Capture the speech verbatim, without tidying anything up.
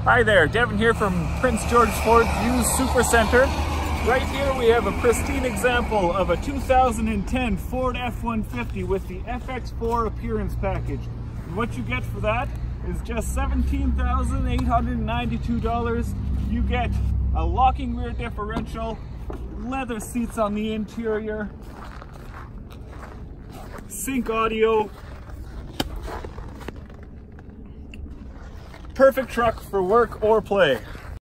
Hi there, Devin here from Prince George Ford's Used Super Center. Right here we have a pristine example of a two thousand ten Ford F one fifty with the F X four appearance package. And what you get for that is just seventeen thousand eight hundred ninety-two dollars. You get a locking rear differential, leather seats on the interior, sync audio. Perfect truck for work or play.